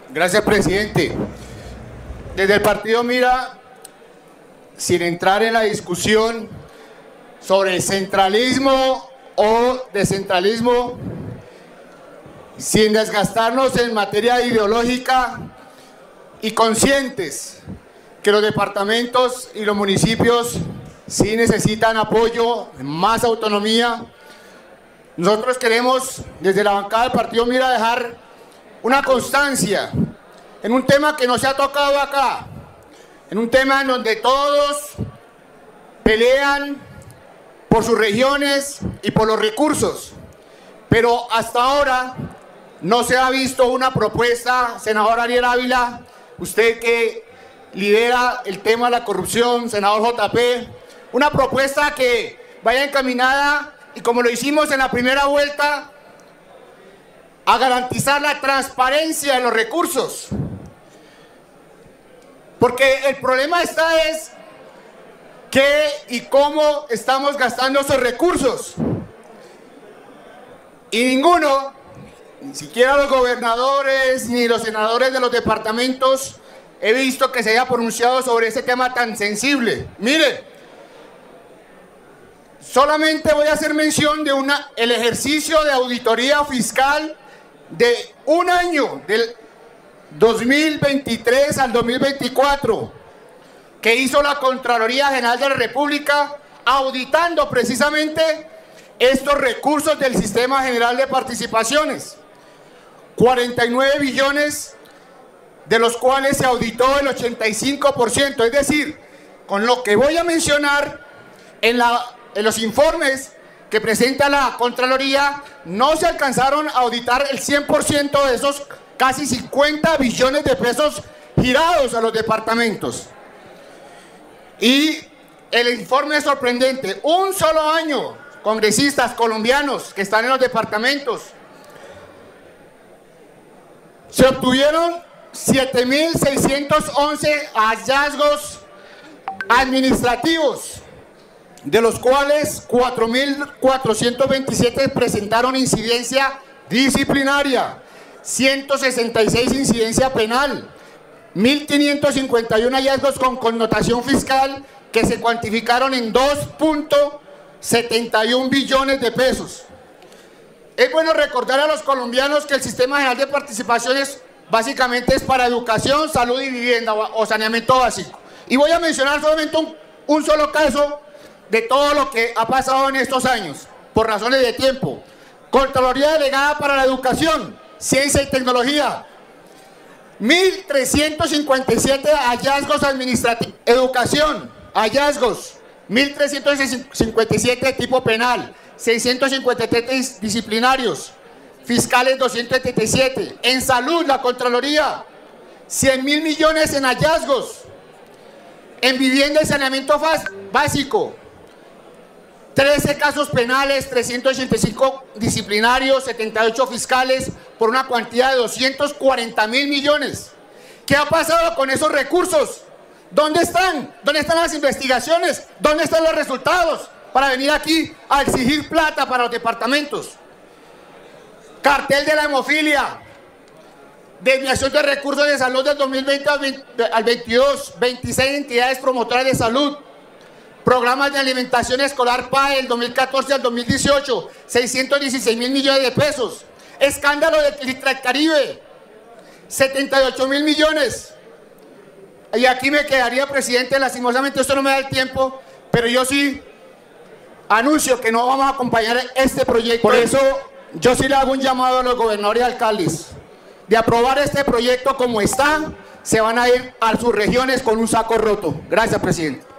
Gracias, presidente. Desde el partido Mira, sin entrar en la discusión sobre centralismo o descentralismo, sin desgastarnos en materia ideológica y conscientes que los departamentos y los municipios sí necesitan apoyo, más autonomía, nosotros queremos desde la bancada del partido Mira dejar una constancia en un tema que no se ha tocado acá, en un tema en donde todos pelean por sus regiones y por los recursos, pero hasta ahora no se ha visto una propuesta, senador Ariel Ávila, usted que lidera el tema de la corrupción, senador JP, una propuesta que vaya encaminada, y como lo hicimos en la primera vuelta, a garantizar la transparencia de los recursos. Porque el problema está es qué y cómo estamos gastando esos recursos. Y ninguno, ni siquiera los gobernadores ni los senadores de los departamentos, he visto que se haya pronunciado sobre ese tema tan sensible. Mire, solamente voy a hacer mención de el ejercicio de auditoría fiscal de un año, del 2023 al 2024, que hizo la Contraloría General de la República, auditando precisamente estos recursos del Sistema General de Participaciones. 49 billones, de los cuales se auditó el 85%, es decir, con lo que voy a mencionar en los informes que presenta la Contraloría, no se alcanzaron a auditar el 100% de esos casi 50 billones de pesos girados a los departamentos. Y el informe es sorprendente. Un solo año, congresistas colombianos que están en los departamentos, se obtuvieron 7.611 hallazgos administrativos, de los cuales 4.427 presentaron incidencia disciplinaria, 166 incidencia penal, 1.551 hallazgos con connotación fiscal que se cuantificaron en 2.71 billones de pesos. Es bueno recordar a los colombianos que el Sistema General de Participaciones básicamente es para educación, salud y vivienda o saneamiento básico. Y voy a mencionar solamente un solo caso de todo lo que ha pasado en estos años, por razones de tiempo. Contraloría Delegada para la Educación, Ciencia y Tecnología, 1.357 hallazgos administrativos. Educación, hallazgos, 1.357 de tipo penal, 653 disciplinarios, fiscales 277. En salud, la Contraloría, 100.000 millones en hallazgos. En vivienda y saneamiento básico, 13 casos penales, 385 disciplinarios, 78 fiscales, por una cuantía de 240.000 millones. ¿Qué ha pasado con esos recursos? ¿Dónde están? ¿Dónde están las investigaciones? ¿Dónde están los resultados para venir aquí a exigir plata para los departamentos? Cartel de la hemofilia, desviación de recursos de salud del 2020 al 22, 26 entidades promotoras de salud. Programas de alimentación escolar PAE del 2014 al 2018, 616.000 millones de pesos. Escándalo de Caribe, 78.000 millones. Y aquí me quedaría, presidente, lastimosamente esto no me da el tiempo, pero yo sí anuncio que no vamos a acompañar este proyecto. Por eso yo sí le hago un llamado a los gobernadores y alcaldes. De aprobar este proyecto como está, se van a ir a sus regiones con un saco roto. Gracias, presidente.